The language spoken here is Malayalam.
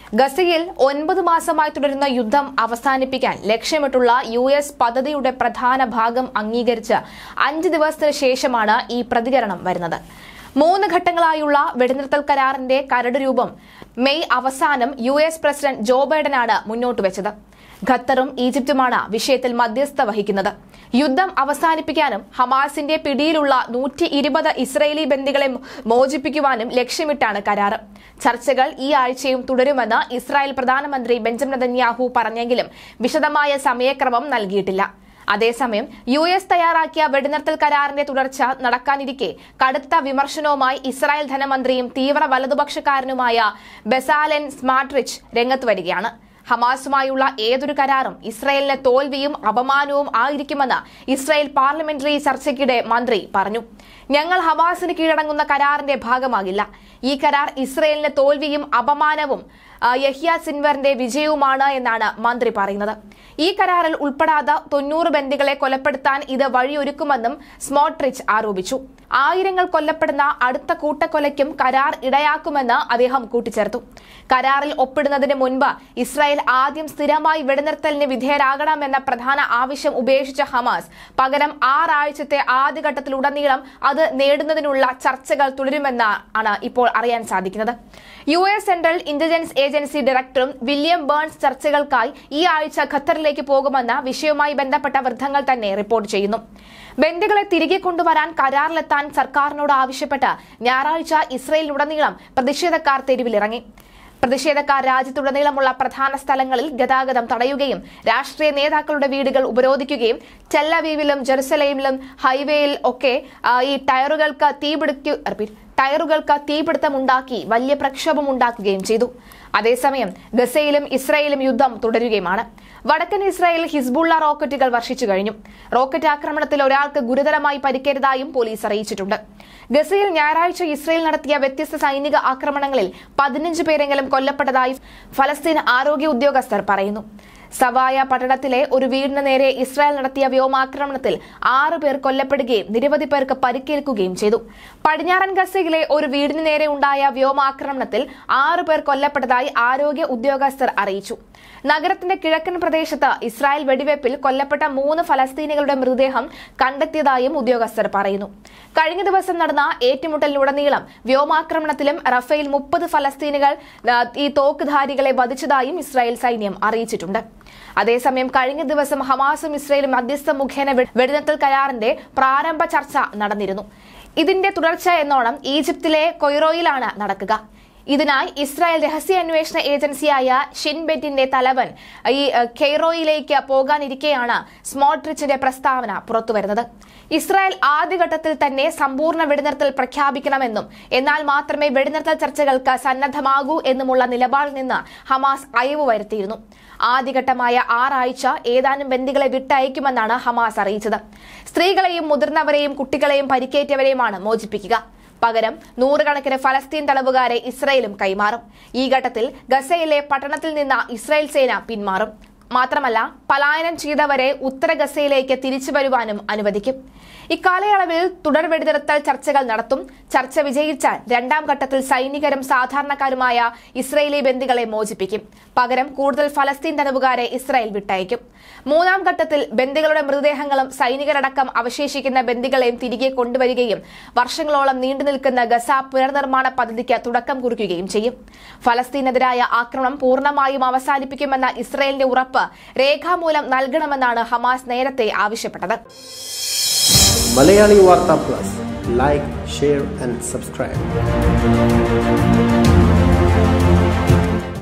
ഗസയിൽ 9 മാസമായി തുടരുന്ന യുദ്ധം അവസാനിപ്പിക്കാൻ ലക്ഷ്യമിട്ടുള്ള US പദ്ധതിയുടെ പ്രധാന ഭാഗം അംഗീകരിച്ച് 5 ദിവസത്തിന് ശേഷമാണ് ഈ പ്രതികരണം വരുന്നത്. 3 ഘട്ടങ്ങളായുള്ള വെടിനിർത്തൽ കരാറിന്റെ കരട് രൂപം മെയ് അവസാനം US പ്രസിഡന്റ് ജോ ബൈഡനാണ് മുന്നോട്ട് വെച്ചത്. ഖത്തറും ഈജിപ്തുമാണ് വിഷയത്തിൽ മധ്യസ്ഥത വഹിക്കുന്നത്. യുദ്ധം അവസാനിപ്പിക്കാനും ഹമാസിന്റെ പിടിയിലുള്ള 120 ഇസ്രയേലി ബന്ദികളെ മോചിപ്പിക്കുവാനും ലക്ഷ്യമിട്ടാണ് കരാർ. ചർച്ചകൾ ഈ ആഴ്ചയും തുടരുമെന്ന് ഇസ്രായേൽ പ്രധാനമന്ത്രി ബെഞ്ചമിൻ നെതന്യാഹു പറഞ്ഞെങ്കിലും വിശദമായ സമയക്രമം നൽകിയിട്ടില്ല. അതേസമയം US തയ്യാറാക്കിയ വെടിനിർത്തൽ കരാറിന്റെ തുടർച്ച നടക്കാനിരിക്കെ കടുത്ത വിമർശനവുമായി ഇസ്രായേൽ ധനമന്ത്രിയും തീവ്ര വലതുപക്ഷക്കാരനുമായ ബെസാലെൻ സ്മാട്രിച്ച് രംഗത്ത് വരികയാണ്. ഹമാസുമായുള്ള ഏതൊരു കരാറും ഇസ്രായേലിന് തോൽവിയും അപമാനവും ആയിരിക്കുമെന്ന് ഇസ്രായേൽ പാർലമെന്ററി ചർച്ചയ്ക്കിടെ മന്ത്രി പറഞ്ഞു. ഞങ്ങൾ ഹമാസിന് കീഴടങ്ങുന്ന കരാറിന്റെ ഭാഗമാകില്ല. ഈ കരാർ ഇസ്രായേലിന് തോൽവിയും അപമാനവും യഹ്യ സിൻവറിന്റെ വിജയവുമാണ് എന്നാണ് മന്ത്രി പറയുന്നത്. ഈ കരാറിൽ ഉൾപ്പെടാത്ത 90 ബന്ദികളെ കൊലപ്പെടുത്താൻ ഇത് വഴിയൊരുക്കുമെന്നും സ്മോട്രിച്ച് ആരോപിച്ചു. ആയിരങ്ങൾ കൊല്ലപ്പെടുന്ന അടുത്ത കൂട്ടക്കൊലയ്ക്കും കരാർ ഇടയാക്കുമെന്ന് അദ്ദേഹം കൂട്ടിച്ചേർത്തു. കരാറിൽ ഒപ്പിടുന്നതിന് മുൻപ് ഇസ്രായേൽ ആദ്യം സ്ഥിരമായി വെടിനിർത്തലിന് വിധേയരാകണമെന്ന പ്രധാന ആവശ്യം ഉപേക്ഷിച്ച ഹമാസ് പകരം 6 ആഴ്ചത്തെ ആദ്യഘട്ടത്തിലുടനീളം അത് നേടുന്നതിനുള്ള ചർച്ചകൾ തുടരുമെന്നാണ് ഇപ്പോൾ അറിയാൻ സാധിക്കുന്നത്. US സെൻട്രൽ ഇന്റലിജൻസ് ഏജൻസി ഡയറക്ടറും വില്യം ബേൺസ് ചർച്ചകൾക്കായി ഈ ആഴ്ച ഖത്തറിലേക്ക് പോകുമെന്ന് വിഷയവുമായി ബന്ധപ്പെട്ട വൃത്തങ്ങൾ തന്നെ റിപ്പോർട്ട് ചെയ്യുന്നു. ബന്ദികളെ തിരികെ കൊണ്ടുവരാൻ കരാറിലെത്താൻ സർക്കാരിനോട് ആവശ്യപ്പെട്ട് ഞായറാഴ്ച ഇസ്രയേലിലുടനീളം പ്രതിഷേധക്കാർ തെരുവിലിറങ്ങി. പ്രതിഷേധക്കാർ രാജ്യത്തുടനീളമുള്ള പ്രധാന സ്ഥലങ്ങളിൽ ഗതാഗതം തടയുകയും രാഷ്ട്രീയ നേതാക്കളുടെ വീടുകൾ ഉപരോധിക്കുകയും ടെൽ-അവീവിലും ജെറുസലേമിലും ഹൈവേയിൽ ഒക്കെ ഈ ടയറുകൾക്ക് തീപിടുത്തമുണ്ടാക്കി വലിയ പ്രക്ഷോഭമുണ്ടാക്കുകയും ചെയ്തു. അതേസമയം ഗസയിലും ഇസ്രായേലും യുദ്ധം തുടരുകയുമാണ്. വടക്കൻ ഇസ്രായേൽ ഹിസ്ബുള്ള റോക്കറ്റുകൾ വർഷിച്ചു കഴിഞ്ഞു. റോക്കറ്റ് ആക്രമണത്തിൽ ഒരാൾക്ക് ഗുരുതരമായി പരിക്കേറ്റതായും പോലീസ് അറിയിച്ചിട്ടുണ്ട്. ഗസയിൽ ഞായറാഴ്ച ഇസ്രായേൽ നടത്തിയ വ്യത്യസ്ത സൈനിക ആക്രമണങ്ങളിൽ 15 പേരെങ്കിലും കൊല്ലപ്പെട്ടതായി ഫലസ്തീൻ ആരോഗ്യ ഉദ്യോഗസ്ഥർ പറയുന്നു. സവായ പട്ടണത്തിലെ ഒരു വീടിന് നേരെ ഇസ്രായേൽ നടത്തിയ വ്യോമാക്രമണത്തിൽ 6 പേർ കൊല്ലപ്പെടുകയും നിരവധി പേർക്ക് പരിക്കേൽക്കുകയും ചെയ്തു. പടിഞ്ഞാറൻ ഗസയിലെ ഒരു വീടിന് നേരെ ഉണ്ടായ വ്യോമാക്രമണത്തിൽ 6 പേർ കൊല്ലപ്പെട്ടതായി ആരോഗ്യ ഉദ്യോഗസ്ഥർ അറിയിച്ചു. നഗരത്തിന്റെ കിഴക്കൻ പ്രദേശത്ത് ഇസ്രായേൽ വെടിവയ്പിൽ കൊല്ലപ്പെട്ട 3 ഫലസ്തീനികളുടെ മൃതദേഹം കണ്ടെത്തിയതായും ഉദ്യോഗസ്ഥർ പറയുന്നു. കഴിഞ്ഞ ദിവസം നടന്ന ഏറ്റുമുട്ടലിലുടനീളം വ്യോമാക്രമണത്തിലും റഫേൽ 30 ഫലസ്തീനികൾ ഈ തോക്കുധാരികളെ വധിച്ചതായും ഇസ്രായേൽ സൈന്യം അറിയിച്ചിട്ടുണ്ട്. അതേസമയം കഴിഞ്ഞ ദിവസം ഹമാസും ഇസ്രായേലും മധ്യസ്ഥ മുഖേന വെടിനിർത്തൽ കരാറിന്റെ പ്രാരംഭ ചർച്ച നടന്നിരുന്നു. ഇതിന്റെ തുടർച്ച എന്നോണം ഈജിപ്തിലെ കൊയ്റോയിലാണ് നടക്കുക. ഇതിനായി ഇസ്രായേൽ രഹസ്യാന്വേഷണ ഏജൻസിയായ ഷിൻ ബെറ്റിന്റെ തലവൻ ഈ കെയ്റോയിലേക്ക് പോകാനിരിക്കെയാണ് സ്മോട്രിച്ചിന്റെ പ്രസ്താവന പുറത്തുവരുന്നത്. ഇസ്രായേൽ ആദ്യഘട്ടത്തിൽ തന്നെ സമ്പൂർണ്ണ വെടിനിർത്തൽ പ്രഖ്യാപിക്കണമെന്നും എന്നാൽ മാത്രമേ വെടിനിർത്തൽ ചർച്ചകൾക്ക് സന്നദ്ധമാകൂ എന്നുമുള്ള നിലപാടിൽ നിന്ന് ഹമാസ് അയവ് വരുത്തിയിരുന്നു. ആദ്യഘട്ടമായ 6 ആഴ്ച ഏതാനും ബന്ദികളെ വിട്ടയക്കുമെന്നാണ് ഹമാസ് അറിയിച്ചത്. സ്ത്രീകളെയും മുതിർന്നവരെയും കുട്ടികളെയും പരിക്കേറ്റവരെയുമാണ് മോചിപ്പിക്കുക. പകരം 100 കണക്കിന് ഫലസ്തീൻ തടവുകാരെ ഇസ്രായേലും കൈമാറും. ഈ ഘട്ടത്തിൽ ഗസയിലെ പട്ടണത്തിൽ നിന്ന് ഇസ്രായേൽ സേന പിന്മാറും. മാത്രമല്ല പലായനം ചെയ്തവരെ ഉത്തര ഗസയിലേക്ക് തിരിച്ചു വരുവാനും അനുവദിക്കും. ഇക്കാലയളവിൽ തുടർ വെടിനിർത്തൽ ചർച്ചകൾ നടത്തും. ചർച്ച വിജയിച്ചാൽ 2ാം ഘട്ടത്തിൽ സൈനികരും സാധാരണക്കാരുമായ ഇസ്രായേലി ബന്ദികളെ മോചിപ്പിക്കും. പകരം കൂടുതൽ ഫലസ്തീൻ തടവുകാരെ ഇസ്രായേൽ വിട്ടയക്കും. 3ാം ഘട്ടത്തിൽ ബന്ദികളുടെ മൃതദേഹങ്ങളും സൈനികരടക്കം അവശേഷിക്കുന്ന ബന്ദികളെയും തിരികെ കൊണ്ടുവരികയും വർഷങ്ങളോളം നീണ്ടുനിൽക്കുന്ന ഗസ പുനർനിർമ്മാണ പദ്ധതിക്ക് തുടക്കം കുറിക്കുകയും ചെയ്യും. ഫലസ്തീനെതിരായ ആക്രമണം പൂർണ്ണമായും അവസാനിപ്പിക്കുമെന്ന ഇസ്രായേലിന്റെ ഉറപ്പ് രേഖാമൂലം നൽകണമെന്നാണ് ഹമാസ് നേരത്തെ ആവശ്യപ്പെട്ടത്. Malayali Warta Plus, like, share and subscribe.